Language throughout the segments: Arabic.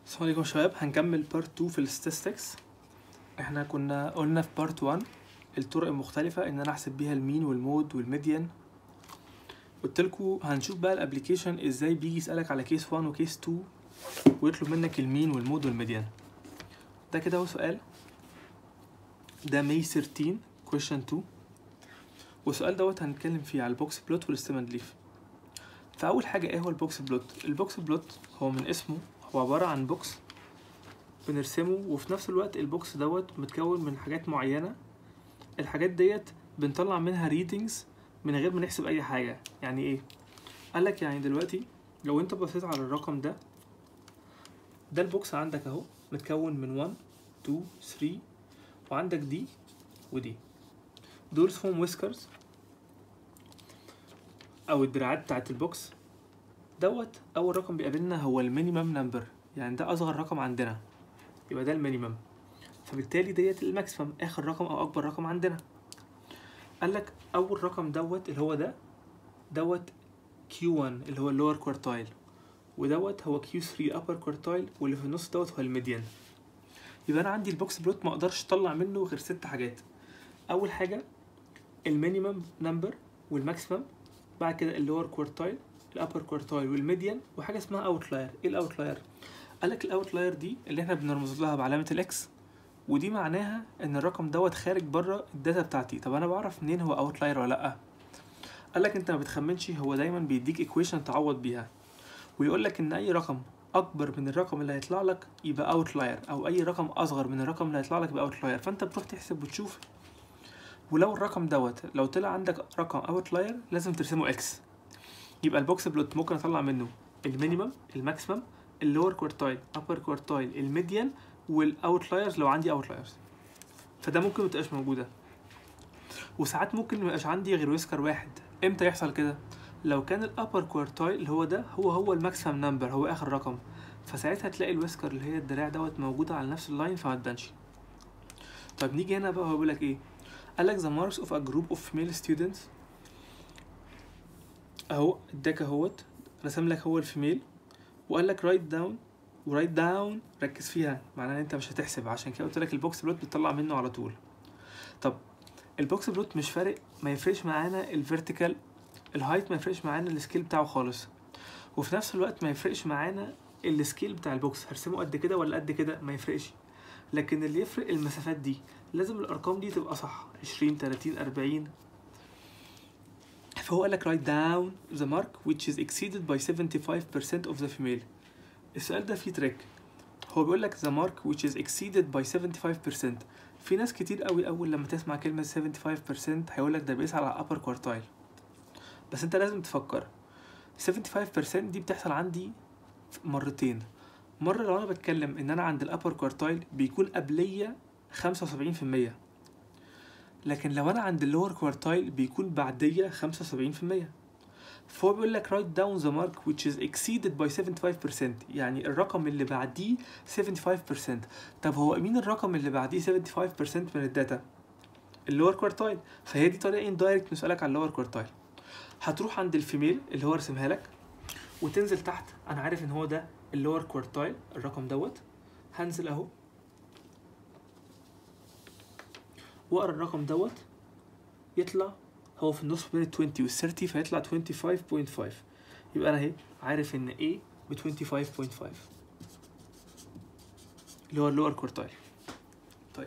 السلام عليكم يا شباب. هنكمل بارت 2 في الستاتستكس. احنا كنا قلنا في بارت 1 الطرق المختلفة ان انا احسب بيها المين والمود والميديان. قلتلكوا هنشوف بقى الابليكيشن ازاي بيجي يسألك على كيس 1 وكيس 2 ويطلب منك المين والمود والميديان. ده كده هو سؤال، ده ماي 13 question 2، والسؤال دوت هنتكلم فيه على البوكس بلوت والاستيماند ليف. فاول حاجة ايه هو البوكس بلوت؟ البوكس بلوت هو من اسمه هو عبارة عن بوكس بنرسمه، وفي نفس الوقت البوكس دوت متكون من حاجات معينة. الحاجات ديت بنطلع منها ريدنجز من غير ما نحسب اي حاجة. يعني ايه؟ قالك يعني دلوقتي لو انت بصيت على الرقم ده البوكس عندك اهو متكون من 1 2 3، وعندك دي ودي، دول اسمهم ويسكرز او الدراعات بتاعت البوكس دوت. اول رقم بيقابلنا هو المينيمم نمبر، يعني ده اصغر رقم عندنا، يبقى ده المينيمم، فبالتالي ديت الماكسيمم، اخر رقم او اكبر رقم عندنا. قالك اول رقم دوت اللي هو دوت Q1 اللي هو اللور كوارتايل، ودوت هو Q3 upper كوارتايل، واللي في النص دوت هو الميديان. يبقى انا عندي البوكس بلوت ما اقدرش اطلع منه غير 6 حاجات. اول حاجه المينيمم نمبر والماكسيمم، بعد كده اللور كوارتايل الابر كوارتايل والميديان، وحاجه اسمها اوتلاير. ايه الاوتلاير؟ قالك الاوتلاير دي اللي احنا بنرمز لها بعلامه الاكس، ودي معناها ان الرقم دوت خارج بره الداتا بتاعتي. طب انا بعرف منين هو اوتلاير ولا لا؟ قالك انت ما بتخمنش، هو دايما بيديك ايكويشن تعوض بيها، ويقولك ان اي رقم اكبر من الرقم اللي هيطلع لك يبقى اوتلاير، او اي رقم اصغر من الرقم اللي هيطلع لك يبقى اوتلاير. فانت بتروح تحسب وتشوف، ولو الرقم دوت لو طلع عندك رقم اوتلاير لازم ترسمه اكس. يبقى البوكس بلوت ممكن اطلع منه المينيمم، الماكسيمم، اللور كوارتايل، ابر كوارتايل، الميديان، والاوتلايرز لو عندي اوتلايرز. فده ممكن متبقاش موجوده، وساعات ممكن ميبقاش عندي غير ويسكر واحد. امتى يحصل كده؟ لو كان الابر كوارتايل اللي هو ده هو الماكسيمم نمبر، هو اخر رقم، فساعتها تلاقي الويسكر اللي هي الدراع دوت موجوده على نفس اللاين فما تبانش. طيب نيجي هنا بقى، هو بيقول لك ايه؟ قالك the marks of a group of female students. اهو اداك اهوت رسم لك هو الفيميل، وقال لك write down، ورايت داون ركز فيها، معناها ان انت مش هتحسب، عشان كده قلت لك البوكس بلوت بتطلع منه على طول. طب البوكس بلوت مش فارق، ما يفرقش معانا الفيرتيكال الهايت، ما يفرقش معانا السكيل بتاعه خالص، وفي نفس الوقت ما يفرقش معانا السكيل بتاع البوكس هرسمه قد كده ولا قد كده، ما يفرقش. لكن اللي يفرق المسافات دي، لازم الارقام دي تبقى صح، 20 30 40. فهو قال لك write down the mark which is exceeded by 75% of the female. السؤال ده فيه تريك، هو بيقول لك the mark which is exceeded by 75%. في ناس كتير قوي اول لما تسمع كلمة 75% هيقول لك ده بيسأل على upper quartile، بس انت لازم تفكر 75% دي بتحصل عندي مرتين. مرة لو انا بتكلم ان انا عند الابر كوارتايل بيكون قبلية 75%، لكن لو انا عند اللور كوارتايل بيكون بعدية 75%. فهو بيقول لك write down the mark which is exceeded by 75%، يعني الرقم اللي بعديه 75%. طب هو مين الرقم اللي بعديه 75% من الداتا؟ اللور كوارتايل. فهي دي طريقة اندايركت نسألك على اللور كوارتايل. هتروح عند الفيميل اللي هو رسمها لك، وتنزل تحت. انا عارف ان هو ده اللور كوارتايل الرقم دوت، هنزل اهو واقرا الرقم دوت، يطلع هو في النص بين ال 20 وال 30، فيطلع 25.5. يبقى انا اهي عارف ان A ب 25.5 اللي هو اللور كوارتايل. طيب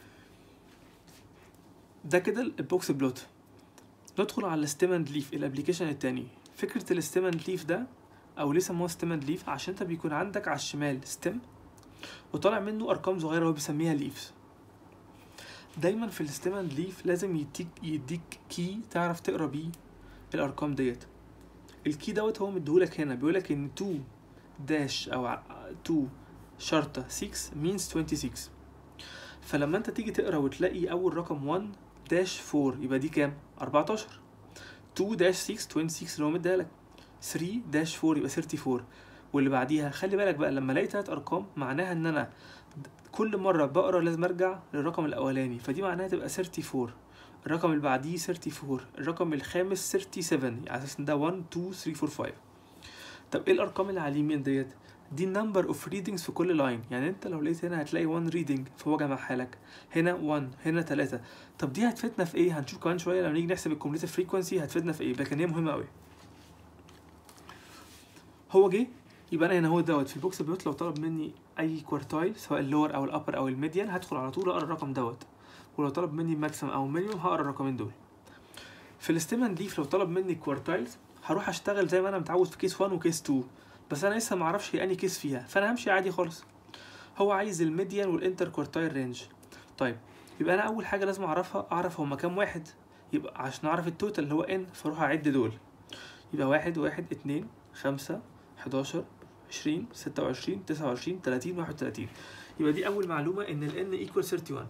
ده كده البوكس بلوت. ندخل على الستيماند ليف، الابليكيشن التاني. فكرة الستيماند ليف ده، او ليه سموه ستيماند ليف؟ عشان انت بيكون عندك على الشمال ستيم وطالع منه ارقام صغيره هو بيسميها ليفز. دايما في الستيماند ليف لازم يديك كي تعرف تقرا بيه الارقام ديت. الكي دوت هو مديهولك هنا، بيقولك ان 2 داش او 2 شرطه 6 means 26. فلما انت تيجي تقرا وتلاقي اول رقم 1 داش 4 يبقى دي كام؟ 14. 2 داش 6 26 اللي هو مديهالك. 3 داش 4 يبقى 34. واللي بعديها خلي بالك بقى، لما الاقي 3 ارقام معناها ان انا كل مره بقرا لازم ارجع للرقم الاولاني، فدي معناها تبقى 34. الرقم اللي بعديه 34، الرقم الخامس 37، على اساس ان ده 1 2 3 4 5. طب ايه الارقام اللي على اليمين ديت؟ دي النمبر اوف ريدنجز في كل لاين. يعني انت لو لقيت هنا هتلاقي 1 ريدنج فهو جمعها لك، هنا 1 هنا 3. طب دي هتفيدنا في ايه؟ هنشوف كمان شويه لما نيجي نحسب الكوميوليتيف فريكوانسي هتفيدنا في ايه، لكن هي مهمه قوي. هو جه يبقى انا هنا هو دوت في البوكس بيوت، لو طلب مني اي كوارتايل سواء اللور او الابر او الميديان هدخل على طول اقرا الرقم دوت، ولو طلب مني ماكسيمم او مينيمم هقرا الرقمين دول. في الاستيمن دي لو طلب مني كوارتايلز هروح اشتغل زي ما انا متعود في كيس 1 وكيس 2، بس انا لسه ما اعرفش هي انهي كيس فيها، فانا همشي عادي خالص. هو عايز الميديان والانتر كوارتايل رينج. طيب يبقى انا اول حاجه لازم اعرف هما كام واحد، يبقى عشان اعرف التوتال اللي هو ان فاروح اعد دول. يبقى 1 1 2 5 11 20 26 29 30 31. يبقى دي اول معلومه ان ال n equal 31.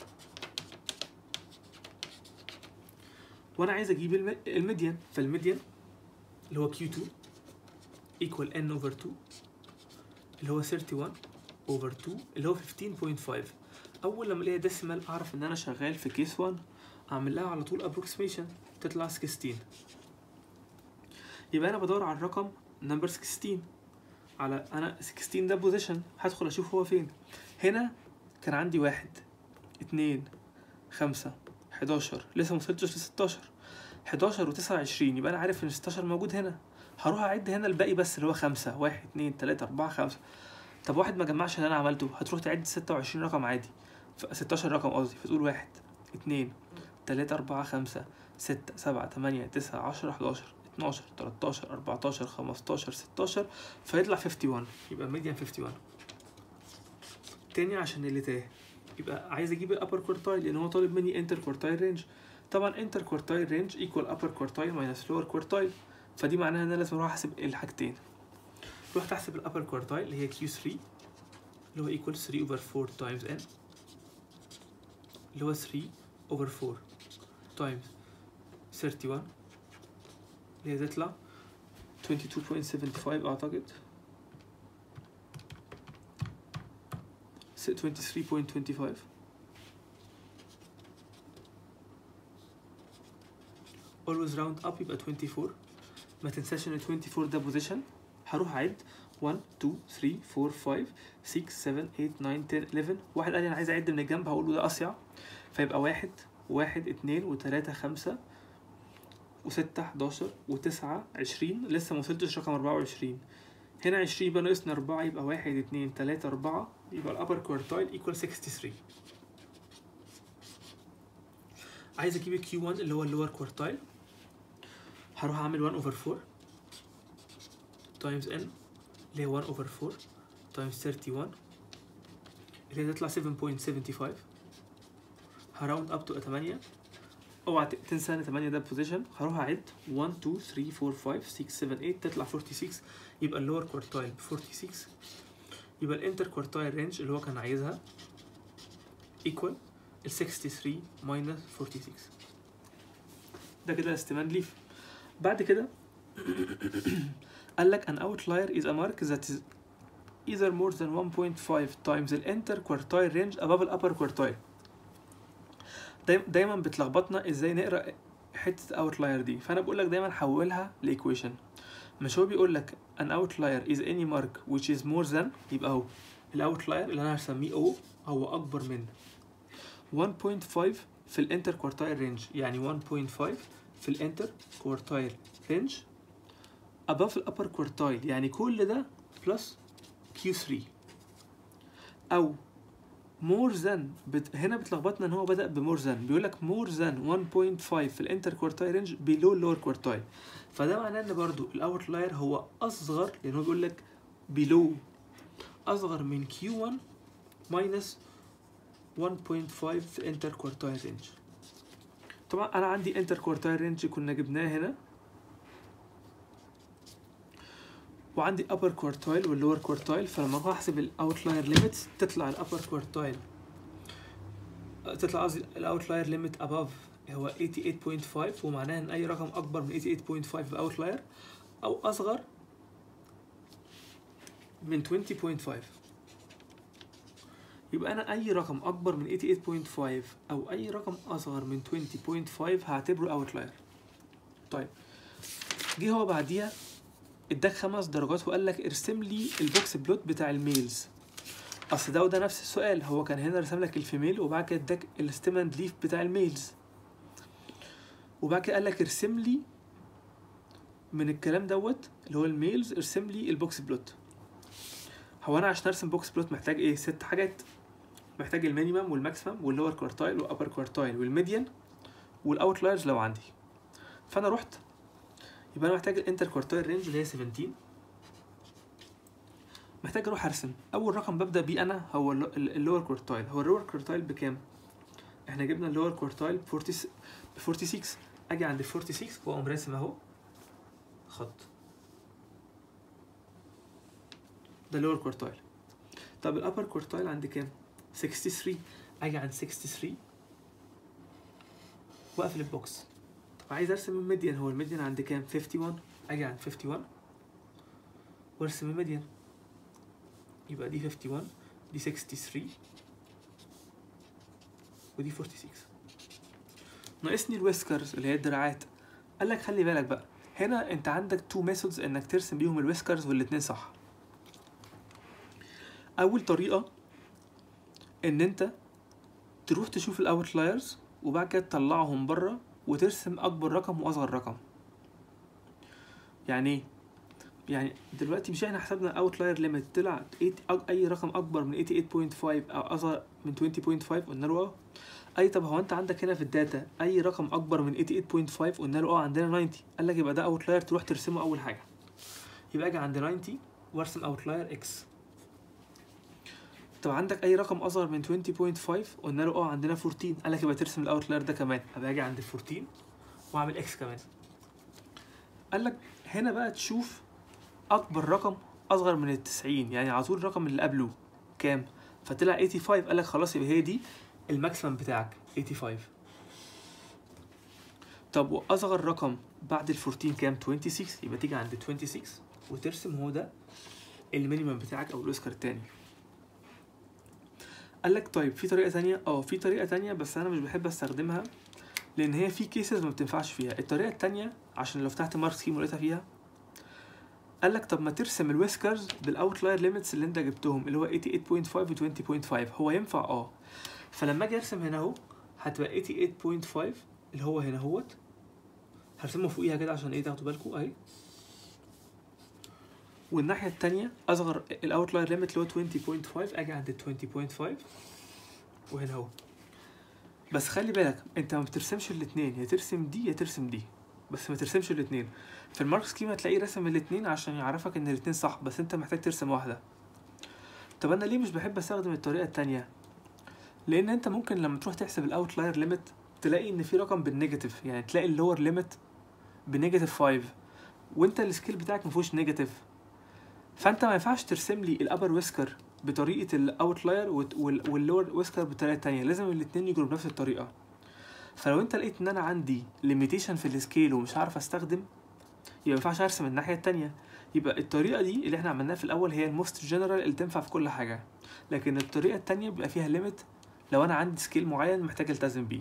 وانا عايز اجيب الميديان، فالميديان اللي هو Q2 equal n over 2 اللي هو 31 over 2 اللي هو 15.5. اول لما الاقيها ديسيمال اعرف ان انا شغال في كيس 1، اعمل لها على طول approximation تطلع 16. يبقى انا بدور على الرقم نمبر 16 على انا 16 ده بوزيشن، هدخل اشوف هو فين. هنا كان عندي 1 2 5 11 لسه موصلتش ل 16 11 و9 20، يبقى انا عارف ان 16 موجود هنا. هروح اعد هنا الباقي بس اللي هو 5 1 2 3 4 5. طب واحد ما جمعش اللي انا عملته، هتروح تعد 26 رقم عادي، 16 رقم قصدي، فتقول 1 2 3 4 5 6 7 8 9 10 11 12 13 14 15 16 فيطلع 51. يبقى ميديان 51. تاني عشان اللي تاه، يبقى عايز اجيب الابر كوارتايل لان هو طالب مني انتر كوارتايل رينج. طبعا انتر كوارتايل رينج ايكوال ابر كوارتايل ماينس لور كوارتايل، فدي معناها ان انا لازم اروح احسب الحاجتين. رحت احسب الابر كوارتايل اللي هي Q3 اللي هو equal 3 over 4 times n اللي هو 3 over 4 times 31 اللي هي تطلع 22.75 اعتقد 23.25. always round up يبقى 24. ما تنساش ان 24 ده بوزيشن. هروح اعد 1 2 3 4 5 6 7 8 9 10 11. واحد قال لي انا عايز اعد من الجنب، هقول له ده اصيع، فيبقى 1 1 2 و3 5 و6 11 و9 20 لسه ما وصلتش رقم 24. هنا 20 يبقى ناقصنا 4 يبقى 1 2 3 4 يبقى الابر كوارتايل ايكوال 63. عايز اجيب الكيو 1 اللي هو اللور كوارتايل، هروح اعمل 1 over 4 times n اللي هي 1 over 4 times 31 اللي هي تطلع 7.75. هراوند اب تو 8. اوعى تنسى ان 8 ده بوزيشن. هروح اعد 1 2 3 4 5 6 7 8 تطلع 46. يبقى اللور كوارتايل ب 46. يبقى الانتر كوارتايل رينج اللي هو كان عايزها equal ال 63 minus 46. ده كده استيمان ليف. بعد كده قال لك an outlier is a mark that is either more than 1.5 times the inter quartile range above the upper quartile. دايما بتلخبطنا ازاي نقرا حته outlier دي، فانا بقول لك دايما حولها لايكويشن. مش هو بيقول لك an outlier is any mark which is more than، يبقى هو الاوتلاير اللي انا هسميه O هو اكبر من 1.5 في الانتر كوارتايل رينج، يعني 1.5 في الانتر كوارتايل رينج above الابر كوارتايل، يعني كل ده بلس Q3، او more than هنا بتلخبطنا ان هو بدأ بمور than، بيقول لك more than 1.5 في الانتر كوارتايل رينج below اللور كوارتايل، فده معناه ان برضو الاوتلاير هو اصغر لان هو بيقول لك below اصغر من Q1 minus 1.5 في الانتر كوارتايل رينج. طبعا انا عندي انتر كوارتايل رينج كنا جبناه هنا، وعندي upper كوارتايل واللور كوارتايل، فلما اروح احسب الاوتلاير ليميتس تطلع الابر كوارتايل، تطلع قصدي الاوتلاير ليميت above هو 88.5، ومعناها ان اي رقم اكبر من 88.5 باوتلاير او اصغر من 20.5. يبقى انا اي رقم اكبر من 88.5 او اي رقم اصغر من 20.5 هعتبره اوتلاير. طيب جه هو بعديها اداك 5 درجات وقال لك ارسم لي البوكس بلوت بتاع الميلز. اصل ده وده نفس السؤال، هو كان هنا رسم لك الفيميل وبعد كده اداك الستيم اند ليف بتاع الميلز، وبعد كده قال لك ارسم لي من الكلام دوت اللي هو الميلز ارسم لي البوكس بلوت. هو انا عشان ارسم بوكس بلوت محتاج ايه؟ 6 حاجات. محتاج المينيمم والماكسيمم واللور كوارتايل والابر كوارتايل والميديان والاوتلايرز لو عندي. فانا رحت يبقى انا محتاج الانتر كوارتايل رينج اللي هي 17. محتاج اروح ارسم اول رقم ببدا بيه انا هو اللور كوارتايل. هو اللور كوارتايل بكام؟ احنا جبنا اللور كوارتايل ب 46. اجي عند 46 واقوم راسم اهو خط، ده اللور كوارتايل. طب الابر كوارتايل عند كام؟ 63. اجي عند 63 واقفل البوكس. طب عايز ارسم الميديان، هو الميديان عند كام؟ 51. اجي عند 51 وارسم الميديان، يبقى دي 51 دي 63 ودي 46. ناقصني الويسكرز اللي هي الدراعات. قال لك خلي بالك بقى، هنا انت عندك 2 ميثودز انك ترسم بيهم الويسكرز والاتنين صح. اول طريقه ان انت تروح تشوف الاوتلايرز وبعد كده تطلعهم بره وترسم اكبر رقم واصغر رقم. يعني ايه؟ يعني دلوقتي مش احنا حسبنا اوتلاير ليميت طلع اي رقم اكبر من 88.5 او اصغر من 20.5 قلنا له اه. اي طب هو انت عندك هنا في الداتا اي رقم اكبر من 88.5 قلنا له اه عندنا 90. قال لك يبقى ده اوتلاير تروح ترسمه اول حاجه. يبقى اجي عند 90 وارسم اوتلاير اكس. طب عندك اي رقم اصغر من 20.5 قلنا له اه عندنا 14. قال لك يبقى ترسم الاوتلاير ده كمان. ابقى اجي عند 14 واعمل اكس كمان. قال لك هنا بقى تشوف اكبر رقم اصغر من ال90، يعني على طول الرقم اللي قبله كام؟ فطلع 85. قال لك خلاص يبقى هي دي الماكسيمم بتاعك 85. طب واصغر رقم بعد ال14 كام؟ 26. يبقى تيجي عند 26 وترسم هو ده المينيمم بتاعك او الويسكر التاني. قال لك طيب في طريقه ثانيه؟ في طريقه ثانيه بس انا مش بحب استخدمها لان هي في كيسز ما بتنفعش فيها. الطريقه الثانيه عشان لو فتحت مارك سكيم ولقيتها فيها، قال لك طب ما ترسم الويسكرز بالاوتلاير ليميتس اللي انت جبتهم اللي هو 88.5 و 20.5. هو ينفع فلما اجي ارسم هنا اهو هتبقى 88.5 اللي هو هنا اهوت، هرسمه فوقيها كده عشان تاخدوا بالكم اهي. والناحيه الثانيه اصغر الاوتلاير ليميت اللي هو 20.5، اجي عند 20.5 وهنا اهو. بس خلي بالك انت ما بترسمش الاثنين، يا ترسم دي يا ترسم دي، بس ما ترسمش الاثنين. في المارك سكيم هتلاقيه رسم الاثنين عشان يعرفك ان الاثنين صح، بس انت محتاج ترسم واحده. طب انا ليه مش بحب استخدم الطريقه الثانيه؟ لان انت ممكن لما تروح تحسب الاوتلاير ليميت تلاقي ان في رقم بالنيجاتيف، يعني تلاقي اللور ليميت بنيجاتيف 5 وانت السكيل بتاعك مفيهوش نيجاتيف. فانت ما ينفعش ترسم لي الابر ويسكر بطريقه الاوتلاير واللور ويسكر بطريقه تانية، لازم الاثنين يجروا بنفس الطريقه. فلو انت لقيت ان انا عندي ليميتيشن في السكيل ومش عارف استخدم، يبقى ما ينفعش ارسم الناحيه التانية. يبقى الطريقه دي اللي احنا عملناها في الاول هي الموست جنرال اللي تنفع في كل حاجه، لكن الطريقه التانية بيبقى فيها ليميت لو انا عندي سكيل معين محتاج التزم بيه.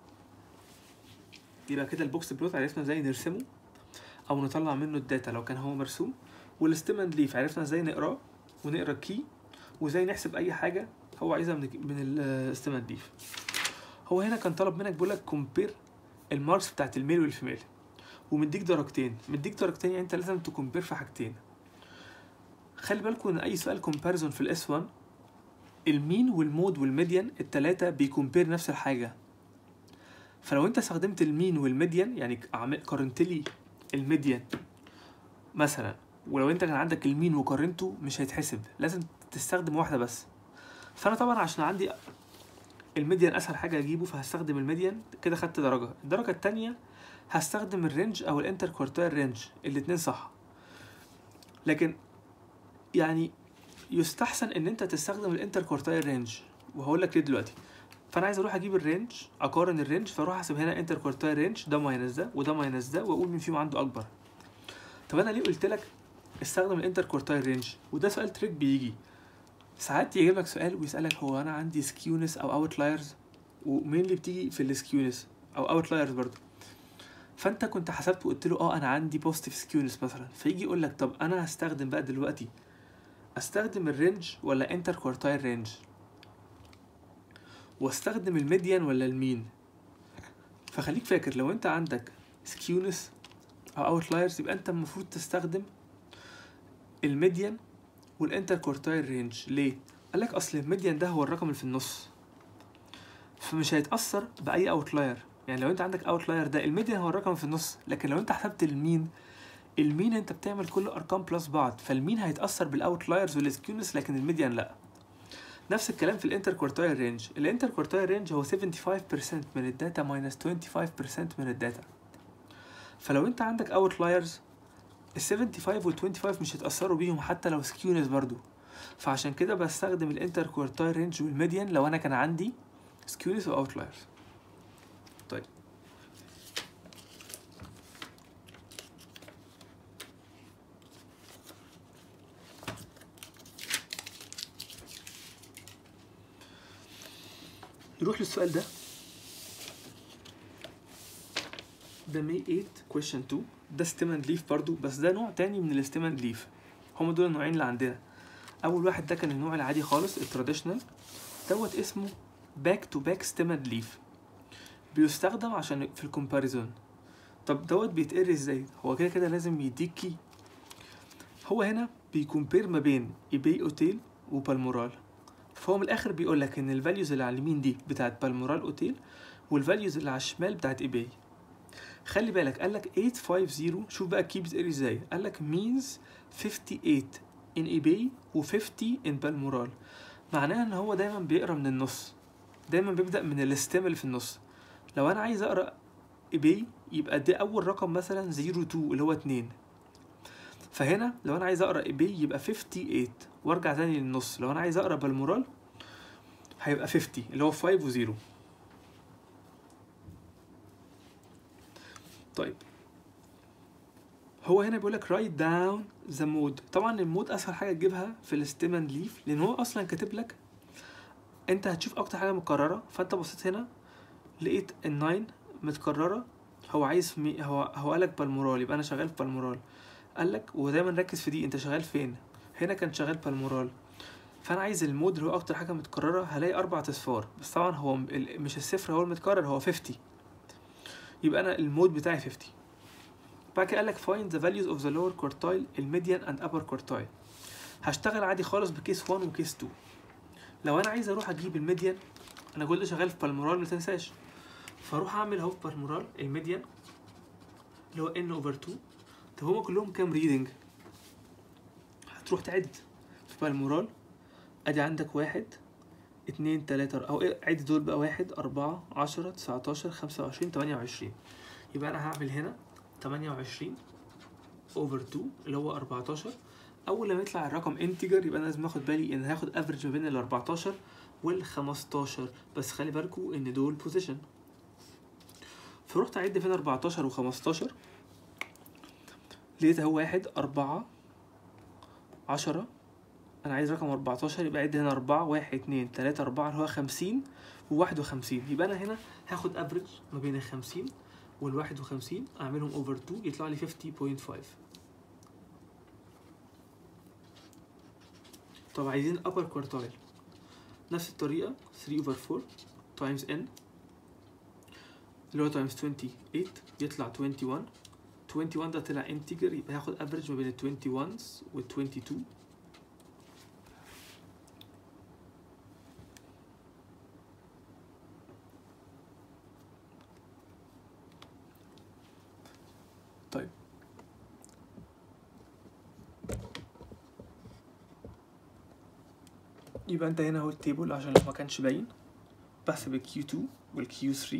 يبقى كده البوكس بلوت عرفنا ازاي نرسمه او نطلع منه الداتا لو كان هو مرسوم، والستيم اند ليف عرفنا ازاي نقراه ونقرا الكي وازاي نحسب اي حاجه هو عايزها من الستيم اند ليف. هو هنا كان طلب منك بيقول لك كومبير الماركس بتاعت الميل والفيميل ومديك درجتين، يعني انت لازم تكمبير في حاجتين. خلي بالكم ان اي سؤال كومباريزون في الاس 1 المين والمود والميديان التلاتة بيكمبير نفس الحاجه. فلو انت استخدمت المين والميديان يعني قارنت لي الميديان مثلا، ولو انت كان عندك المين وقارنته مش هيتحسب، لازم تستخدم واحده بس. فانا طبعا عشان عندي الميديان اسهل حاجه اجيبه فهستخدم الميديان، كده خدت درجه. الدرجه الثانيه هستخدم الرينج او الانتر كوارتايل رينج، الاثنين صح. لكن يعني يستحسن ان انت تستخدم الانتر كوارتايل رينج، وهقول لك ليه دلوقتي. فانا عايز اروح اجيب الرينج اقارن الرينج، فاروح احسب هنا انتر كوارتايل رينج ده ماينس ده وده ماينس ده واقول مين فيهم عنده اكبر. طب انا ليه قلت لك استخدم الانتر كوارتايل رينج؟ وده سؤال تريك بيجي ساعات، يجيب لك سؤال ويسالك هو انا عندي سكيونس او اوتلايرز، ومين اللي بتيجي في السكيونس او اوتلايرز برضه. فانت كنت حسبت وقلت له انا عندي بوزيتيف سكيونس مثلا، فيجي يقول لك طب انا هستخدم بقى دلوقتي استخدم الرينج ولا انتر كوارتايل رينج، واستخدم الميديان ولا المين. فخليك فاكر لو انت عندك سكيونس او اوتلايرز يبقى انت المفروض تستخدم الميديان والانتر كوارتايل رينج. ليه؟ قالك اصل الميديان ده هو الرقم اللي في النص، فمش هيتأثر بأي اوتلاير. يعني لو انت عندك اوتلاير ده الميديان هو الرقم في النص، لكن لو انت حسبت المين انت بتعمل كل ارقام بلس بعض، فالمين هيتأثر بالاوتلايرز والسكيونس لكن الميديان لا. نفس الكلام في الانتر كوارتايل رينج. الانتر كوارتايل رينج هو 75% من الداتا ماينس 25% من الداتا. فلو انت عندك اوتلايرز ال 75 وال 25 مش هيتأثروا بيهم حتى لو سكيونس برضو. فعشان كده بستخدم الانتر كوارتايل رينج والميديان لو انا كان عندي سكيونس و اوتلايرز. طيب نروح للسؤال ده. ده May 8 question 2. ده stem and leaf برضو، بس ده نوع تاني من ال stem and leaf. هما دول النوعين اللي عندنا. اول واحد ده كان النوع العادي خالص التراديشنال، دوت اسمه back to back stem and leaf، بيستخدم عشان في الكومباريزون. طب دوت بيتقري ازاي؟ هو كده كده لازم يديك كي. هو هنا بيكمبير ما بين ايباي اوتيل وبالمورال، فهو من الاخر بيقول لك ان الفاليوز اللي على اليمين دي بتاعت بالمورال اوتيل والفاليوز اللي على الشمال بتاعت ايباي. خلي بالك قالك 850. شوف بقى الكي بتقري ازاي. قالك means 58 in eBay و50 in بالمورال. معناها ان هو دايما بيقرا من النص، دايما بيبدأ من الاستيم اللي في النص. لو انا عايز اقرا eBay يبقى ده اول رقم مثلا 02 اللي هو 2. فهنا لو انا عايز اقرا eBay يبقى 58 وارجع تاني للنص. لو انا عايز اقرا بالمورال هيبقى 50 اللي هو 5 و0. طيب هو هنا بيقولك write down the mode. طبعا المود اسهل حاجه تجيبها في الستيم اند ليف، لان هو اصلا كاتب لك انت هتشوف اكتر حاجه متكرره. فانت بصيت هنا لقيت ال9 متكرره. هو عايز هو قالك بالمورال، يبقى انا شغال في بالمورال. قالك ودايما ركز في دي، انت شغال فين؟ هنا كان شغال بالمورال. فانا عايز المود اللي هو اكتر حاجه متكرره. هلاقي 4 اصفار، بس طبعا هو مش الصفر هو المتكرر، هو 50. يبقى انا المود بتاعي 50. بعد كده قالك find the values of the lower quartile الميديان and upper quartile. هشتغل عادي خالص بكيس 1 وكيس 2. لو انا عايز اروح اجيب الميديان، انا كل شغال في بالمورال ما تنساش، فاروح اعمل اهو في بالمورال الميديان اللي هو n over 2. طب هما كلهم كام ريدنج؟ هتروح تعد في بالمورال. ادي عندك 1 2 3 او عد دول بقى 1 4 10 19 25 28. يبقى انا هعمل هنا 28 over 2 اللي هو 14. اول لما يطلع الرقم انتجر يبقى انا لازم اخد بالي ان هاخد افريج ما بين ال 14 وال 15، بس خلي بالكوا ان دول بوزيشن. فروحت اعد فين 14 و 15، لقيت اهو 1 4 10. انا عايز رقم 14 يبقى عد هنا 4 1 2 3 4 اللي هو 50 و 51. يبقى انا هنا هاخد افريج ما بين ال 50 وال 51 اعملهم اوفر 2 يطلع لي 50.5. طب عايزين upper quartile، نفس الطريقة 3 over 4 times n اللي هو times 28 يطلع 21. 21 ده طلع integer، يبقى هاخد average ما بين ال 21s وال 22. طيب يبقى انت هنا اهو التيبل عشان لو ما كانش باين. بحسب ال Q2 وال Q3.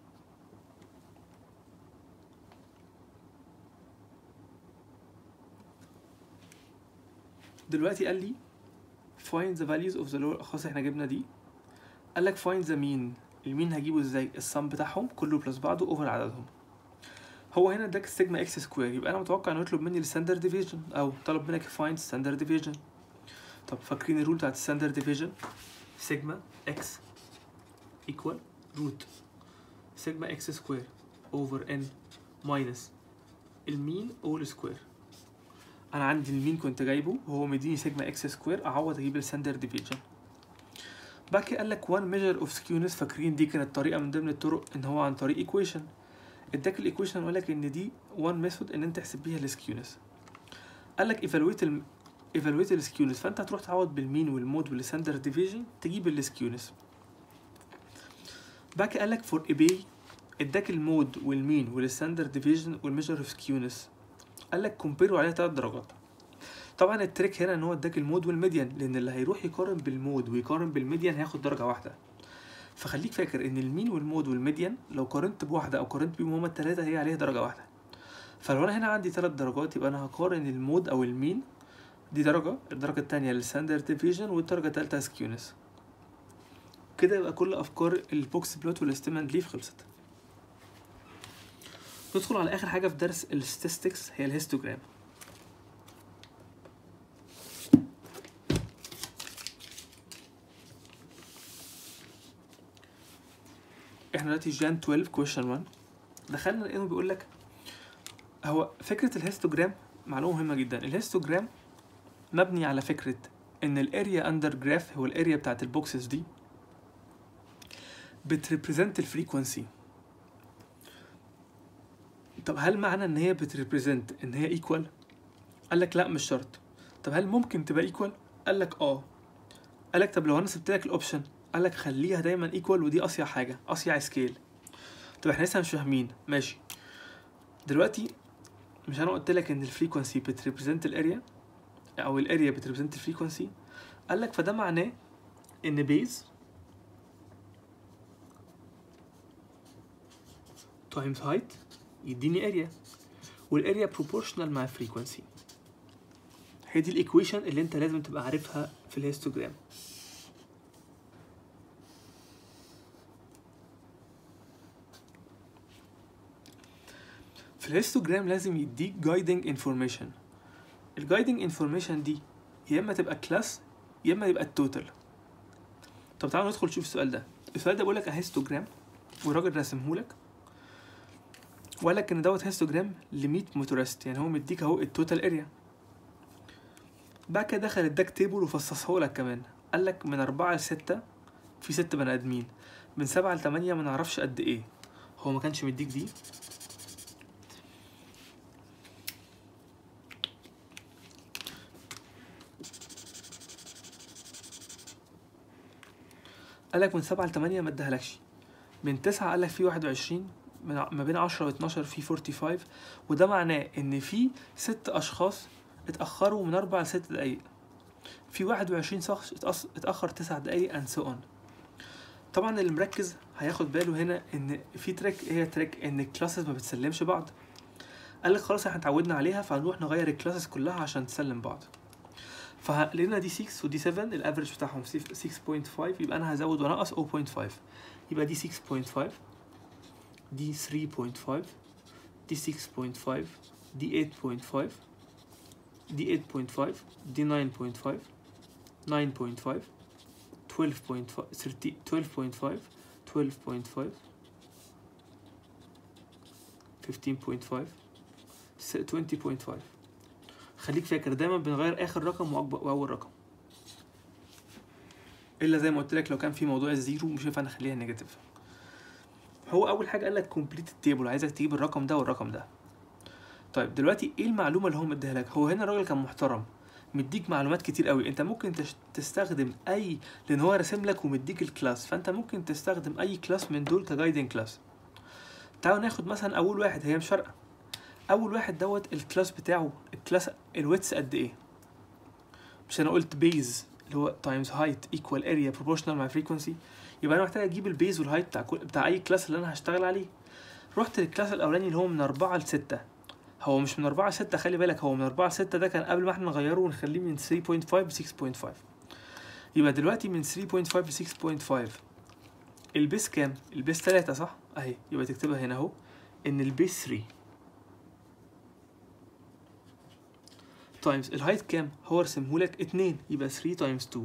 دلوقتي قال لي find the values of the lower. خلاص احنا جبنا دي. قال لك find the mean. المين هجيبه ازاي؟ السم بتاعهم كله بلس بعضه اوفر عددهم. هو هنا اداك سيجما اكس سكوير، يبقى انا متوقع انه يطلب مني الستاندرد ديفيجن او طلب منك find ستاندرد ديفيجن. طب فاكرين الرول بتاعت الستاندرد ديفيجن؟ سيجما اكس equal روت سيجما اكس سكوير اوفر ان ماينس المين اول سكوير. انا عندي المين كنت جايبه وهو مديني سيجما اكس سكوير، اعوض اجيب الستاندرد ديفيجن. بعد كده قال لك 1 measure of skewness، فاكرين دي كانت طريقه من ضمن الطرق ان هو عن طريق ايكويشن. اداك الايكويشن وقال لك ان دي 1 ميثود ان انت تحسب بيها السكيونس. قال لك evaluate السكيونس، فانت هتروح تعوض بالمين والمود والستاندرد ديفيجن تجيب السكيونس. بعد كده قال لك فور ايباي اداك المود والمين والستاندرد ديفيجن والميجر اوف سكيونس، قال لك كومبيروا عليها 3 درجات. طبعا التريك هنا ان هو اداك المود والميديان، لان اللي هيروح يقارن بالمود ويقارن بالميديان هياخد درجه واحده. فخليك فاكر ان المين والمود والميديان لو قارنت بواحده او قارنت بيهم هما الثلاثه هي عليها درجه واحده. فلو انا هنا عندي 3 درجات يبقى انا هقارن المود او المين دي درجه، الدرجه الثانيه للستاندرد ديفيجن، والدرجه الثالثه سكيونس. كده يبقى كل افكار البوكس بلوت والاستيماند ليف خلصت. ندخل على اخر حاجه في درس الستاتستكس، هي الهيستوجرام. احنا دلوقتي جان 12 كويشن 1. دخلنا لقينا بيقول لك هو فكره الهيستوجرام معلومه مهمه جدا. الهيستوجرام مبني على فكره ان الاريا اندر جراف هو الاريا بتاعت البوكسز دي بتريبريزنت الفريكوانسي. طب هل معنى ان هي بتريبريزنت ان هي ايكوال؟ قال لك لا مش شرط. طب هل ممكن تبقى ايكوال؟ قال لك اه. قال لك طب لو انا سبت لك الاوبشن، قال لك خليها دايما ايكوال، ودي اصيع حاجه، اصيع سكيل. طب احنا لسه مش فاهمين، ماشي. دلوقتي مش انا قلت لك ان الفريكوانسي بتريبريزنت الاريا او الاريا بتريبريزنت الفريكوانسي؟ قال لك فده معناه ان بيز تايمز هايت يديني اريا، والاريا بروبورشنال مع الفريكوانسي. هي دي الايكويشن اللي انت لازم تبقى عارفها في الهيستوجرام. في الهيستوجرام لازم يديك جايدنج انفورميشن. الجايدنج انفورميشن دي يا اما تبقى كلاس يا اما يبقى التوتال. طب تعالوا ندخل نشوف السؤال ده. السؤال ده بيقول لك هيستوجرام والراجل راسمهولك وقال لك ان دوت هيستوجرام ل 100 موتورست، يعني هو مديك اهو التوتال اريا. بعد كده دخل اداك تيبل وفصصه لك كمان. قال لك من 4 ل 6 في 6 بني ادمين، من 7 ل 8 ما نعرفش قد ايه. هو ما كانش مديك دي. قال لك من 7 ل 8 ما ادهالكش. من 9 قال لك في 21، ما بين 10 و 12 في 45. وده معناه ان في 6 اشخاص اتاخروا من 4 ل 6 دقايق، في 21 شخص اتاخر 9 دقايق and so on. طبعا اللي مركز هياخد باله هنا ان في تريك، هي تريك ان الكلاسز ما بتسلمش بعض. قال لك خلاص احنا اتعودنا عليها فهنروح نغير الكلاسز كلها عشان تسلم بعض. فلقينا دي 6 ودي 7، الافريج بتاعهم 6.5، يبقى انا هزود وانقص 0.5، يبقى دي 6.5، دي 3.5، دي 6.5، دي 8.5، دي 8.5، دي 9.5، 9.5، 12.5، 12.5، 12.5، 15.5، 20.5. خليك فاكر دايما بنغير اخر رقم واول رقم، الا زي ما قلت لك لو كان في موضوع الزيرو مش هينفع نخليها نيجاتيف. هو اول حاجه قال لك كومبليت التيبل، عايزك تجيب الرقم ده والرقم ده. طيب دلوقتي ايه المعلومه اللي هو مديها لك؟ هو هنا الراجل كان محترم، مديك معلومات كتير قوي. انت ممكن تستخدم اي، لان هو راسم لك ومديك الكلاس، فانت ممكن تستخدم اي كلاس من دول كجايدنج كلاس. تعالوا ناخد مثلا اول واحد، هي مش فارقه. اول واحد دوت الكلاس بتاعه، الكلاس الويتس قد ايه؟ مش انا قلت بيز اللي هو تايمز هايت ايكوال اريا بروبورشنال مع فريكوانسي؟ يبقى انا محتاج اجيب البيز والهايت بتاع اي كلاس اللي انا هشتغل عليه. رحت للكلاس الاولاني اللي هو من 4 ل 6. هو مش من 4 ل 6، خلي بالك، هو من 4 ل 6 ده كان قبل ما احنا نغيره ونخليه من 3.5 ل 6.5. يبقى دلوقتي من 3.5 ل 6.5 البيس كام؟ البيس 3 صح؟ اهي، يبقى تكتبها هنا اهو ان البيس 3 تايمز الهايت كام؟ هو رسمهولك 2، يبقى 3 تايمز 2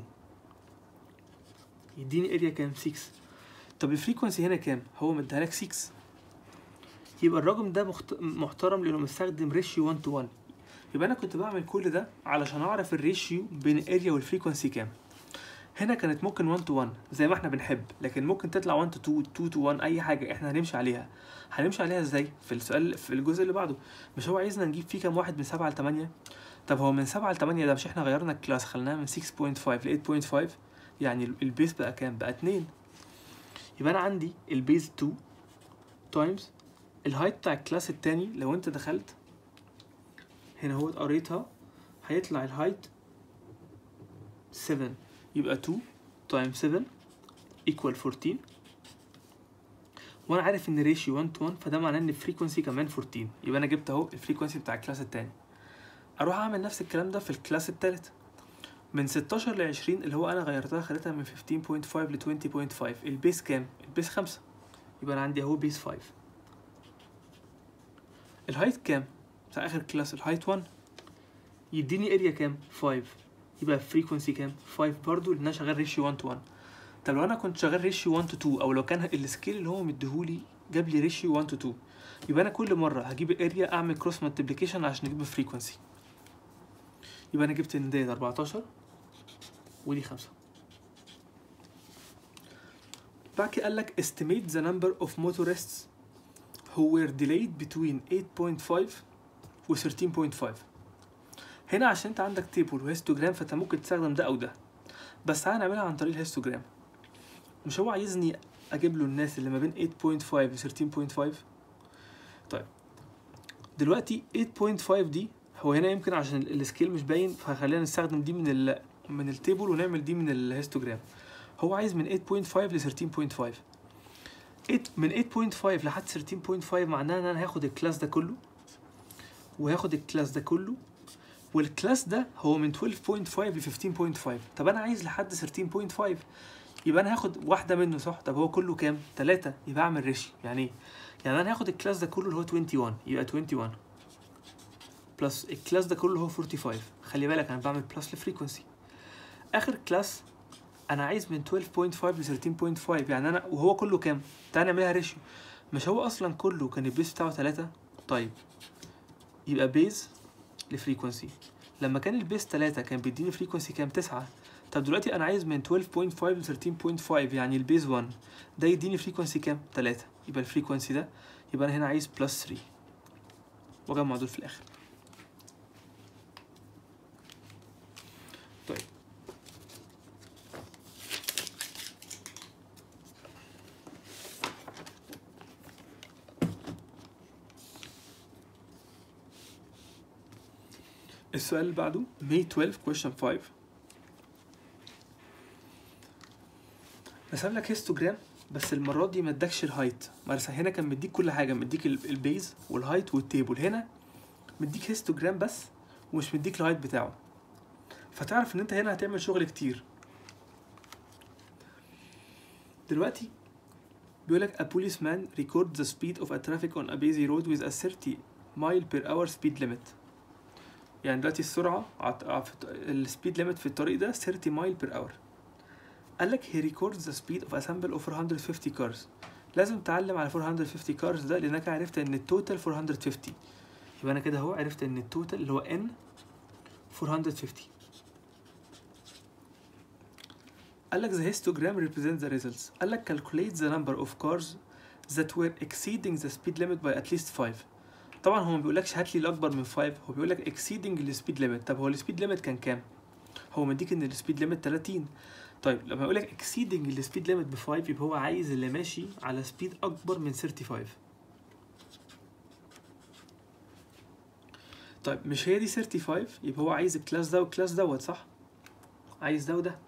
يديني اريا كام؟ 6. طب الفريكونسي هنا كام؟ هو مديهالك 6، يبقى الرقم ده محترم لانه مستخدم ريشيو 1 to 1. يبقى انا كنت بعمل كل ده علشان اعرف الريشيو بين الاريا والفريكونسي كام. هنا كانت ممكن 1 to 1 زي ما احنا بنحب، لكن ممكن تطلع 1 to 2 2 to 1 اي حاجه احنا هنمشي عليها. هنمشي عليها ازاي؟ في السؤال في الجزء اللي بعده مش هو عايزنا نجيب فيه كام واحد من 7 ل 8؟ طب هو من 7 ل 8 ده مش احنا غيرنا الكلاس خلناها من 6.5 ل 8.5، يعني البيس بقى كام؟ بقى 2. يبقى انا عندي البيز 2 تايمز الهايت بتاع الكلاس التاني. لو انت دخلت هنا هو قريتها هيطلع الهايت 7، يبقى 2 تايمز 7 equal 14. وانا عارف ان ريشيو 1 to 1 فده معناه ان الفريكونسي كمان 14. يبقى انا جبت اهو الفريكونسي بتاع الكلاس التاني. اروح اعمل نفس الكلام ده في الكلاس التالت من 16 ل 20 اللي هو انا غيرتها خليتها من 15.5 ل 20.5. البيس كام؟ البيس 5، يبقى انا عندي اهو بيس 5. الهايت كام بتاع اخر كلاس؟ الهايت 1 يديني اريا كام؟ 5، يبقى فريكونسي كام؟ 5 برضو لان انا شغال ريشيو 1 to 1. طب لو انا كنت شغال ريشيو 1 to 2 او لو كان السكيل اللي هو مديهولي جاب لي ريشيو 1 to 2، يبقى انا كل مره هجيب الاريا اعمل كروس مالتيبليكيشن عشان اجيب الفريكونسي. يبقى انا جبت ان ديت 14 ودي 5. بعد كده قال لك estimate the number of motorists who were delayed between 8.5 و 13.5. هنا عشان انت عندك تيبل وهيستوجرام فانت ممكن تستخدم ده او ده، بس تعالى نعملها عن طريق الهيستوجرام. مش هو عايزني اجيب له الناس اللي ما بين 8.5 و 13.5؟ طيب دلوقتي 8.5 دي هو هنا يمكن عشان السكيل مش باين فخلينا نستخدم دي من التيبل ونعمل دي من الهيستوجرام. هو عايز من 8.5 ل 13.5. من 8.5 لحد 13.5 معناه ان انا هاخد الكلاس ده كله وهاخد الكلاس ده كله، والكلاس ده هو من 12.5 ل 15.5. طب انا عايز لحد 13.5 يبقى انا هاخد واحده منه صح. طب هو كله كام؟ 3، يبقى اعمل ريشيو. يعني ايه؟ يعني انا هاخد الكلاس ده كله اللي هو 21 يبقى 21 بلس الكلاس ده كله اللي هو 45. خلي بالك انا بعمل بلس لفريكونسي. اخر كلاس انا عايز من 12.5 ل 13.5 يعني انا وهو كله كام؟ تعالى نعملها ريشيو. مش هو اصلا كله كان البيس بتاعه 3؟ طيب يبقى بيز لفريكونسي. لما كان البيس 3 كان بيديني فريكونسي كام؟ 9. طب دلوقتي انا عايز من 12.5 ل 13.5 يعني البيز 1 ده يديني فريكونسي كام؟ 3. يبقى الفريكونسي ده يبقى انا هنا عايز بلس 3 واجمع دول في الاخر. طيب السؤال اللي بعده May 12 question 5. رسم لك هيستوجرام بس المرة دي ما ادكش الهايت. هنا كان مديك كل حاجة، مديك البيز والهايت والتيبل. هنا مديك هيستوجرام بس ومش مديك الهايت بتاعه، فتعرف ان انت هنا هتعمل شغل كتير. دلوقتي بيقولك a policeman records the speed of a traffic on a busy road with a 30 mile per hour speed limit. يعني دلوقتي السرعة السبيد ليميت في الطريق ده 30 مايل بير اور. قالك he records the speed of a sample of 450 cars. لازم تعلم على 450 cars ده لانك عرفت ان التوتال 450. يبقى انا كده اهو عرفت ان التوتال اللي هو n 450. قالك the histogram represents the results. قالك calculate the number of cars that were exceeding the speed limit by at least 5. طبعا هو ما بيقولكش هات لي الاكبر من 5، هو بيقولك exceeding السبيد ليميت. طب هو السبيد ليميت كان كام؟ هو مديك ان السبيد ليميت 30. طيب لما يقولك exceeding السبيد ليميت ب 5 يبقى هو عايز اللي ماشي على سبيد اكبر من 35. طيب مش هي دي 35 يبقى هو عايز الكلاس ده والكلاس دوت صح؟ عايز ده وده.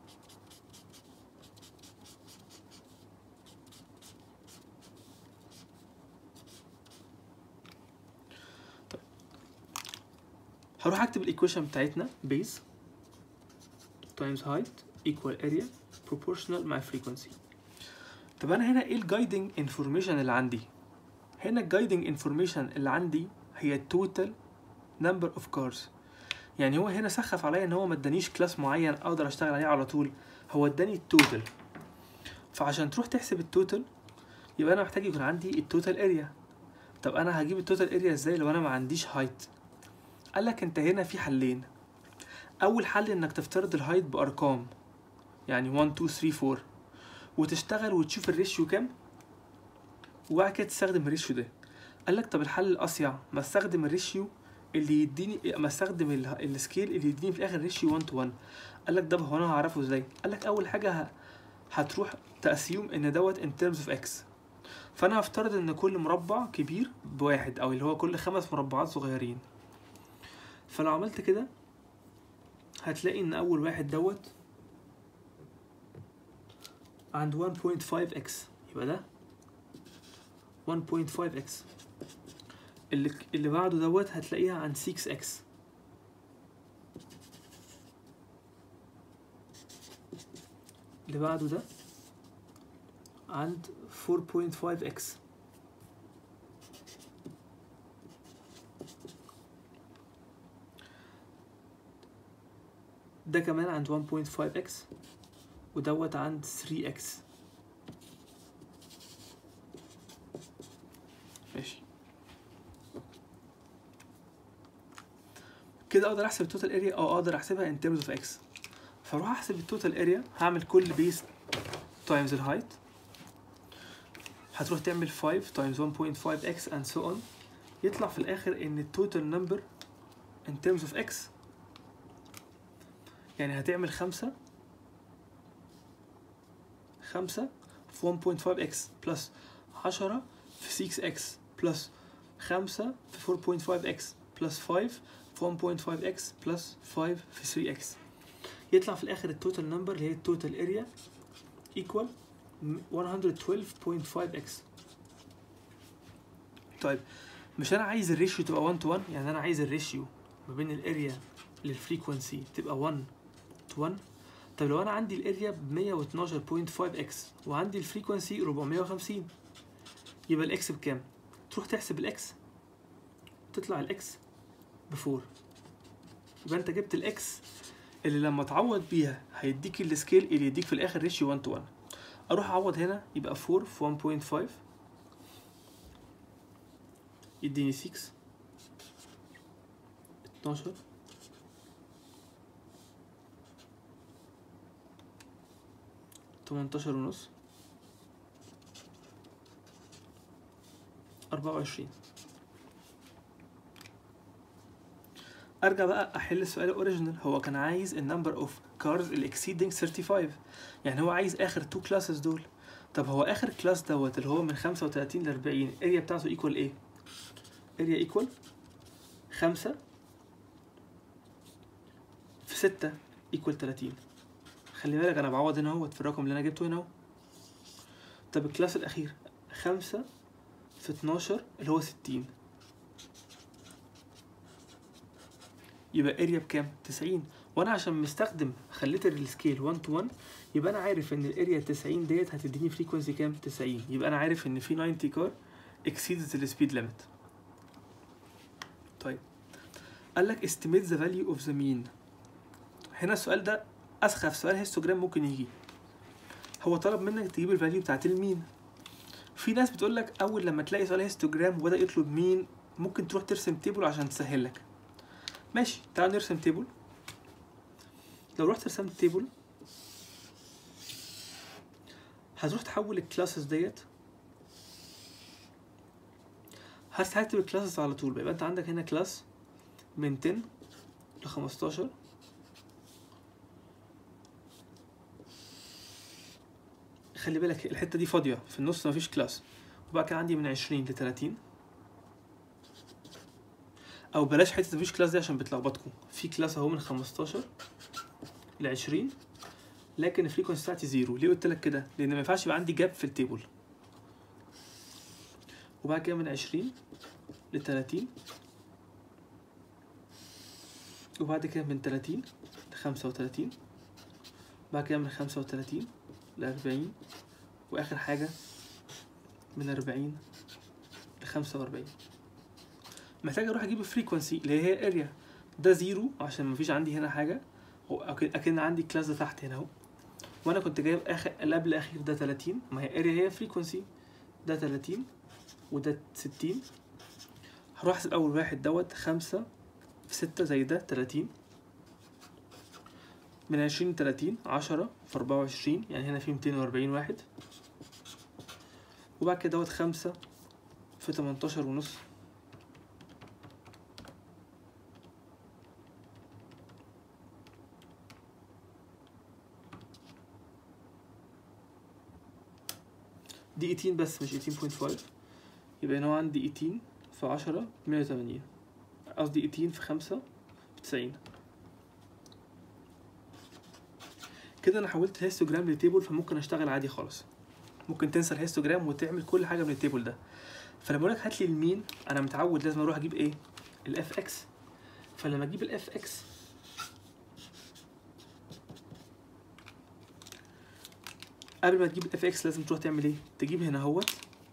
هروح اكتب الايكويشن بتاعتنا بيز تايمز هايت equal area proportional مع frequency. طب انا هنا ايه الجايدنج انفورميشن اللي عندي؟ هنا الجايدنج انفورميشن اللي عندي هي total number of cars. يعني هو هنا سخف عليا ان هو ما ادانيش كلاس معين اقدر اشتغل عليه على طول، هو اداني التوتال. فعشان تروح تحسب التوتال يبقى انا محتاج يكون عندي التوتال اريا. طب انا هجيب التوتال اريا ازاي لو انا ما عنديش هايت؟ قالك انت هنا في حلين. اول حل انك تفترض الهايت بارقام، يعني 1 2 3 4، وتشتغل وتشوف الريشيو كام، وبعد كده تستخدم الريشيو ده. قالك طب الحل الاصيع ما استخدم الريشيو اللي يديني، ما استخدم السكيل اللي يديني في الاخر ريشيو 1 تو 1. قالك ده هو انا هعرفه ازاي؟ قالك اول حاجه هتروح تأسيوم ان دوت in terms of x. فانا هفترض ان كل مربع كبير بواحد، او اللي هو كل 5 مربعات صغيرين. فلو عملت كده هتلاقي ان اول واحد دوت عند 1.5x، يبقى ده 1.5x. اللي بعده دوت هتلاقيها عند 6x. اللي بعده ده عند 4.5x. ده كمان عند 1.5x، ودوت عند 3x. ماشي كده اقدر احسب التوتال اريا، او اقدر احسبها in terms of x. فاروح احسب التوتال اريا، هعمل كل بيس تايمز الهايت، هتروح تعمل 5 times 1.5x and so on. يطلع في الاخر ان التوتال نمبر in terms of x، يعني هتعمل 5 في 1.5x بلس 10 في 6x بلس 5 في 4.5x بلس 5 في 1.5x بلس 5 في 3x. يطلع في الاخر التوتال نمبر اللي هي التوتال اريا equal 112.5x. طيب مش انا عايز الريشيو تبقى 1 to 1؟ يعني انا عايز الريشيو ما بين الاريا للفريكونسي تبقى 1 to 1. طب لو انا عندي الاريا ب 112.5x وعندي الفريكونسي 450، يبقى الاكس بكام؟ تروح تحسب الاكس، تطلع الاكس ب4. يبقى انت جبت الاكس اللي لما تعوض بيها هيديك السكيل اللي يديك في الاخر ريشيو 1 to 1. اروح اعوض هنا، يبقى 4 في 1.5 يديني 6، 12، 18 ونص، 24. ارجع بقى احل السؤال الاوريجينال. هو كان عايز النمبر اوف كارز اللي exceeding 35، يعني هو عايز اخر 2 كلاسز دول. طب هو اخر كلاس دوت اللي هو من 35 ل 40، اريا بتاعته ايكوال ايه؟ اريا ايكوال 5 في 6 ايكوال 30. خلي بالك انا بعوض هنا اهوت في الرقم اللي انا جبته هنا اهو. طب الكلاس الاخير 5 في 12 اللي هو 60، يبقى اريا بكام؟ 90. وانا عشان مستخدم خليت السكيل 1 to 1، يبقى انا عارف ان الاريا 90 ديت هتديني فريكونسي كام؟ 90. يبقى انا عارف ان في 90 كار exceeds السبيد ليميت. طيب قال لك estimate the value of the mean. هنا السؤال ده اسخف سؤال هيستوجرام ممكن يجي. هو طلب منك تجيب الفاليو بتاعت المين. في ناس بتقول لك اول لما تلاقي سؤال هيستوجرام وبدا يطلب مين، ممكن تروح ترسم تيبل عشان تسهل لك. ماشي تعال نرسم تيبل. لو رحت رسمت تيبل هتروح تحول الكلاسز ديت، هتكتب الكلاسز على طول. يبقى انت عندك هنا كلاس من 10 ل 15، خلي بالك الحته دي فاضيه في النص مفيش كلاس. وبعد كده عندي من 20 ل 30، او بلاش حته مفيش كلاس دي عشان بتلخبطكم. في كلاس اهو من 15 ل 20، لكن الفريكونسي بتاعتي 0. ليه قلت لك كده؟ لان ما ينفعش يبقى عندي جاب في التيبل. وبعد كده من 20 ل 30، وبعد كده من 30 ل 35، بعد كده من 35 ل 40، واخر حاجه من 40 ل 45. محتاج اروح اجيب الفريكونسي اللي هي اريا. ده 0 عشان مفيش عندي هنا حاجه، اكن عندي كلاس ده تحت هنا اهو. وانا كنت جايب اخر اللي قبل الاخير ده 30، ما هي اريا هي فريكونسي. ده 30 وده 60 هروح احسب اول واحد دوت 5 في 6 زي ده 30 من 20 ل 30 10 في 24 يعني هنا في 240 واحد. وبعد كده دوت 5 في 18 ونص دي 18 بس مش 18.5. يبقى هنا عندي 18 في 10 180 قصدي 18 في 5 90. كده انا حولت الهيستوجرام لتيبل فممكن اشتغل عادي خالص. ممكن تنسى الهيستوجرام وتعمل كل حاجه من التيبل ده. فلما بقولك هات لي المين انا متعود لازم اروح اجيب ايه الاف اكس. فلما اجيب الاف اكس قبل ما تجيب الاف اكس لازم تروح تعمل ايه تجيب هنا اهوت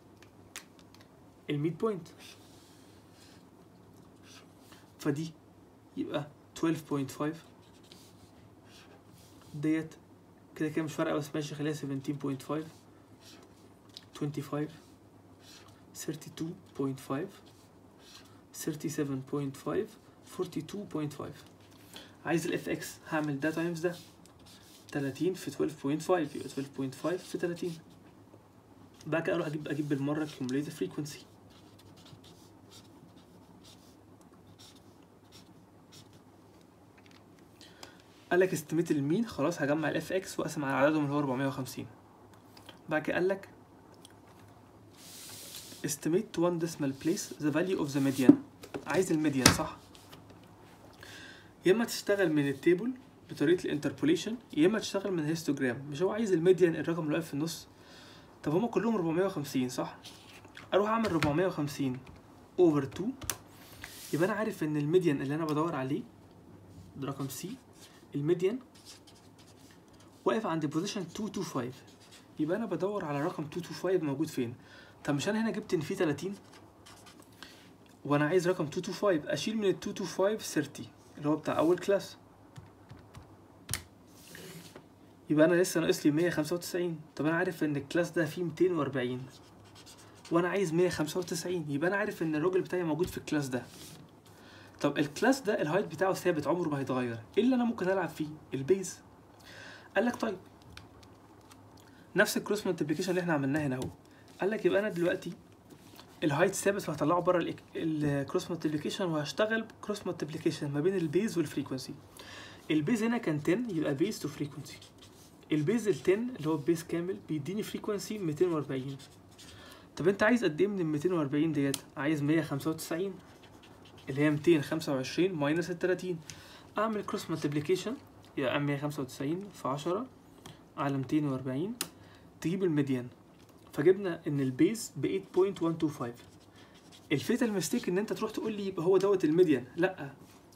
الميد بوينت. فدي يبقى 12.5 ديت كده كده مش فارقه بس ماشي خليها 17.5 25 32.5 37.5 42.5. عايز الاف اكس هعمل ده تايمز ده 30 في 12.5 يبقى 12.5 في 30. بعد كده اروح اجيب بالمره cumulative frequency. قالك استيميت المين خلاص هجمع الاف اكس واقسم على عددهم اللي هو 450. بعد كده قالك estimate to one decimal place the value of the median. عايز الميديان صح. يا اما تشتغل من التيبل بطريقه الانتربوليشن يا اما تشتغل من الهيستوجرام. مش هو عايز الميديان الرقم اللي واقف في النص. طب هما كلهم 450 صح. اروح اعمل 450 over 2 يبقى انا عارف ان الميديان اللي انا بدور عليه ده رقم سي. الميديان واقف عند بوزيشن 225 يبقى انا بدور على رقم 225 موجود فين. طب مش انا هنا جبت ان في 30 وانا عايز رقم 225 اشيل من ال 225 30 اللي هو بتاع اول كلاس يبقى انا لسه ناقص لي 195. طب انا عارف ان الكلاس ده فيه 240 وانا عايز 195 يبقى انا عارف ان الراجل بتاعي موجود في الكلاس ده. طب الكلاس ده الهايت بتاعه ثابت عمره ما هيتغير. ايه اللي انا ممكن العب فيه البيز. قال لك طيب نفس الكروس مالتيبليكيشن اللي احنا عملناه هنا اهو. قال لك يبقى انا دلوقتي الهايت ثابت فهطلعه بره الكروس مالتيبليكيشن وهشتغل كروس مالتيبليكيشن ما بين البيز والفريكونسي. البيز هنا كان 10 يبقى بيز تو فريكونسي. البيز ال 10 اللي هو البيز كامل بيديني فريكونسي 240. طب انت عايز قد ايه من ال 240 ديت؟ عايز 195 اللي هي 225 ماينس ال 30. اعمل كروس مالتيبليكيشن يبقى 195 في 10 على 240 تجيب الميديان. فجبنا ان البيز ب 8.125. الفيتال ميستيك ان انت تروح تقول لي يبقى هو دوت الميديان. لا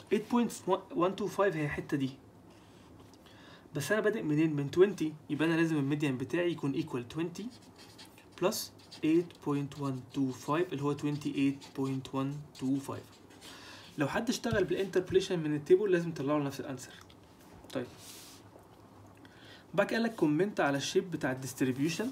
8.125 هي الحته دي بس انا بادئ منين من 20 يبقى انا لازم الميديان بتاعي يكون ايكوال 20 بلس 8.125 اللي هو 28.125. لو حد اشتغل بالانتربوليشن من التيبل لازم تطلعوا نفس الانسر. طيب بعد كده قالك كومنت على الشيب بتاع الديستريبيوشن.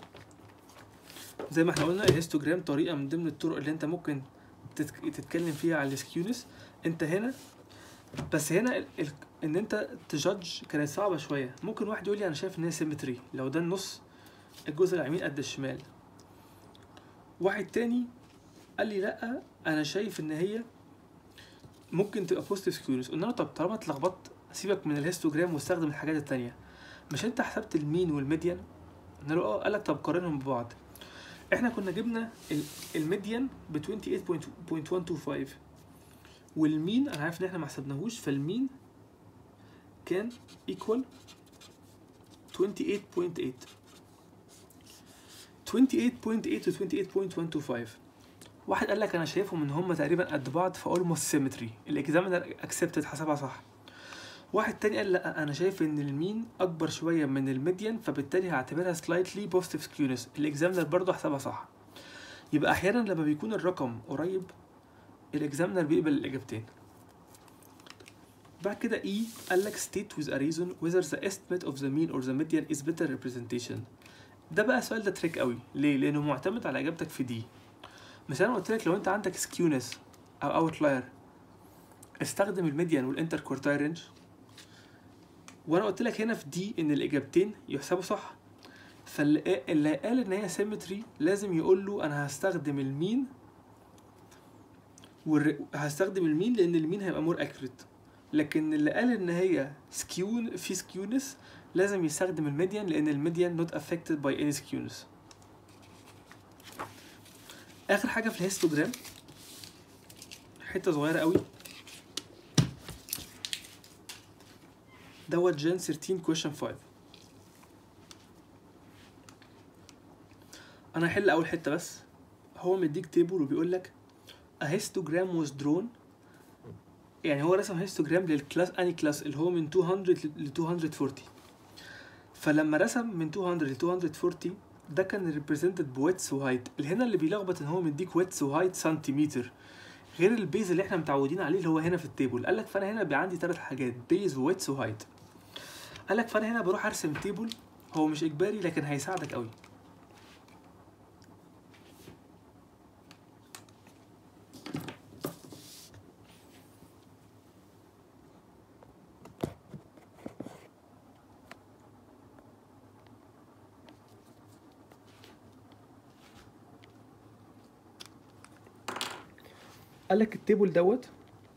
زي ما احنا قلنا الهيستوجرام طريقه من ضمن الطرق اللي انت ممكن تتكلم فيها على السكيونس. انت هنا بس هنا ان انت تجادج كانت صعبه شويه. ممكن واحد يقول لي انا شايف ان هي سيمتري لو ده النص الجزء اليمين قد الشمال. واحد تاني قال لي لا انا شايف ان هي ممكن تبقى بوزيتيف سكيونس. قلنا له طب طالما اتلخبطت سيبك من الهيستوجرام واستخدم الحاجات التانيه. مش انت حسبت المين والميديان؟ قلنا له اه. قال لك طب قارنهم ببعض. احنا كنا جبنا الميديان ب 28.125 والمين انا عارف ان احنا ما حسبناهوش فالمين كان equal 28.8 و 28.125. واحد قال لك انا شايفهم ان هم تقريبا قد بعض فاولموست سيمتري. الاكزامينر اكسبتد حسبها صح. واحد تاني قال لا انا شايف ان المين اكبر شويه من الميديان فبالتالي هعتبرها سلايتلي بوزيتيف سكيونس. الاكزامينر برضه حسبها صح. يبقى احيانا لما بيكون الرقم قريب الاكزامينر بيقبل الاجابتين. بعد كده E قال لك state with a reason whether the estimate of the mean or the median is better representation. ده بقى السؤال ده تريك قوي. ليه؟ لانه معتمد على اجابتك في دي. مثلا قلت لك لو انت عندك سكيونس او اوتلاير استخدم الميديان والانتر كوارتايل رينج. وانا قلت لك هنا في دي ان الاجابتين يحسبوا صح، فاللي قال ان هي سيمتري لازم يقول له انا هستخدم المين هستخدم المين لان المين هيبقى مور اكيوريت. لكن اللي قال ان هي سكيون في سكيونس لازم يستخدم الميديان لان الميديان not affected by any skewness. اخر حاجه في الهيستوجرام حته صغيره قوي دوت جين 13 question 5. انا هحل اول حته بس. هو مديك تيبل وبيقول لك a histogram was drawn، يعني هو رسم هيستوجرام للكلاس اني كلاس اللي هو من 200 ل 240. فلما رسم من 200 ل 240 ده كان ريبريزنتد بويتس وهايت. اللي هنا اللي بيلخبط ان هو مديك ويتس وهايت سنتيمتر غير البيز اللي احنا متعودين عليه اللي هو هنا في التيبل. قال لك فانا هنا بيبقى عندي 3 حاجات بيز وويتس وهايت. قال لك فانا هنا بروح ارسم تيبل هو مش اجباري لكن هيساعدك قوي. قال لك التيبل دوت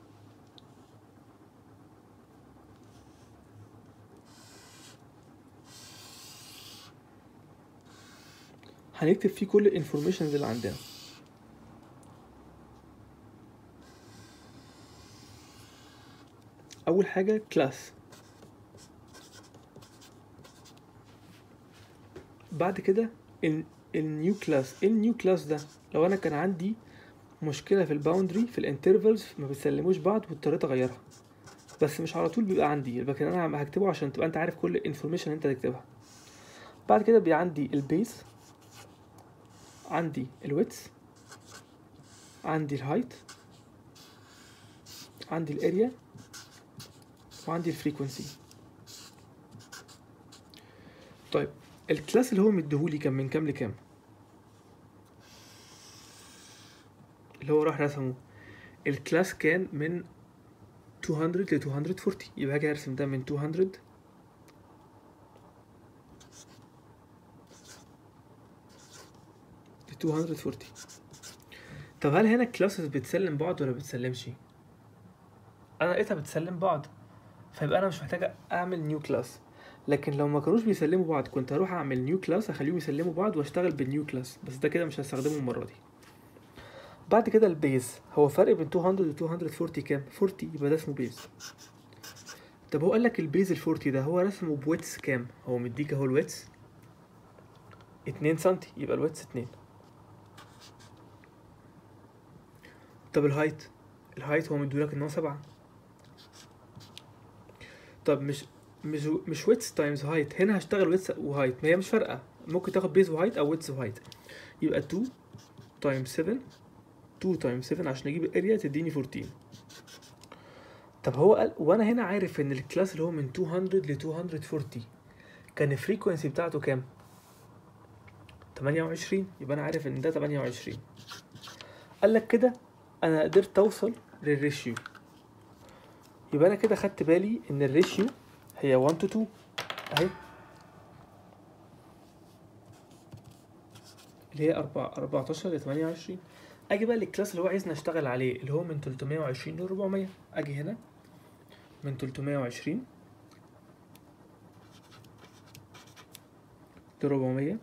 هنكتب فيه كل الانفورميشنز اللي عندنا. اول حاجه كلاس، بعد كده النيو كلاس. النيو كلاس ده لو انا كان عندي مشكله في الباوندري في الانترفلز ما بتسلموش بعض واضطريت اغيرها، بس مش على طول بيبقى عندي، لكن انا هكتبه عشان تبقى انت عارف كل الانفورميشن انت تكتبها. بعد كده بيبقى عندي البيس، عندي الويدث، عندي الهايت، عندي الاريا، وعندي الفريكونسي. طيب الكلاس اللي هو مديهولي كان من كام لكام؟ اللي هو راح رسمه الكلاس كان من 200 ل 240. يبقى هاجي ارسم ده من 200 ل 240. طب هل هنا الكلاسز بتسلم بعض ولا بتسلمش؟ انا لقيتها بتسلم بعض، فيبقى انا مش محتاج اعمل نيو كلاس. لكن لو ما كانوش بيسلموا بعض كنت هروح اعمل نيو كلاس اخليهم يسلموا بعض واشتغل بالنيو كلاس، بس ده كده مش هستخدمه المره دي. بعد كده البيز هو فرق بين 200 و 240 كام؟ 40، يبقى ده اسمه بيز. طب هو قال لك البيز ال 40 ده هو رسمه بويتس كام؟ هو مديك اهو الويتس 2 سم، يبقى الويتس 2. طب الهايت هو مديولك ان هو 7. طب مش ويتس تايمز هايت، هنا هشتغل ويتس وهايت، ما هي مش فارقه، ممكن تاخد بيز وهايت او ويتس وهايت. يبقى 2 تايمز 7، 2 تايمز 7 عشان اجيب الاريا تديني 14. طب هو قال وانا هنا عارف ان الكلاس اللي هو من 200 ل 240 كان الفريكونسي بتاعته كام؟ 28. يبقى انا عارف ان ده 28. قال لك كده انا قدرت اوصل للريشيو. يبقى انا كده خدت بالي ان الريشيو هي 1 to 2 اهي، اللي هي 14 ل 28. اجي بقى للكلاس اللي هو عايزني اشتغل عليه اللي هو من 320 ل 400. اجي هنا من 320 ل 400،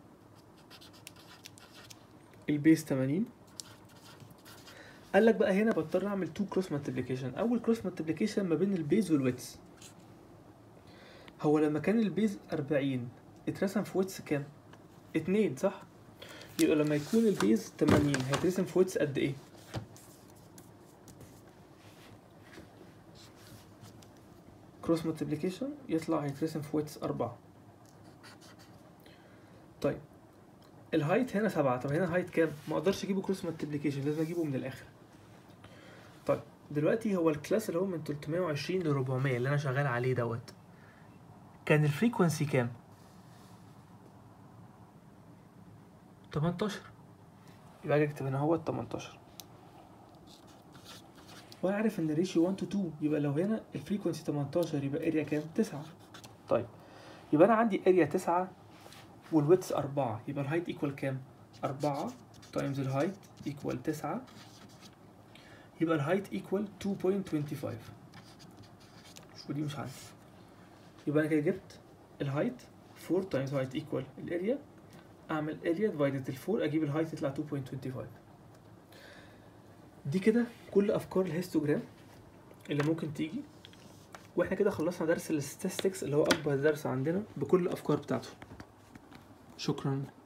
البيس 80. قال لك بقى هنا بضطر اعمل 2 كروس مالتيبليكيشن. اول كروس مالتيبليكيشن ما بين البيز والويتس. هو لما كان البيز 40 اترسم في ويتس كام؟ 2 صح؟ يبقى لما يكون البيز 80 هيترسم في ويتس قد ايه؟ كروس مالتيبليكيشن يطلع هيترسم في ويتس 4. طيب الهايت هنا 7. طب هنا هايت كام؟ ما اقدرش اجيبه كروس مالتيبليكيشن، لازم اجيبه من الاخر. طيب دلوقتي هو الكلاس اللي هو من 320 ل 400 اللي انا شغال عليه دوت كان الفريكونسي كام؟ 18. يبقى اجي اكتب هنا هو 18. وانا عارف ان الريشيو 1 to 2، يبقى لو هنا الفريكونسي 18 يبقى اريا كام؟ 9. طيب يبقى انا عندي اريا 9 والويتس 4، يبقى الهايت ايكوال كام؟ 4 تايمز الهايت ايكوال 9، يبقى الهايت ايكوال 2.25. شوف دي مش عندي، يبقى انا كده جبت الهايت 4 تايمز هايت ايكوال الاريا، اعمل اريا ديفايدد ال 4 اجيب الهايت يطلع 2.25. دي كده كل افكار الهيستوجرام اللي ممكن تيجي، واحنا كده خلصنا درس الستاتستكس اللي هو اكبر درس عندنا بكل الافكار بتاعته. شكرا.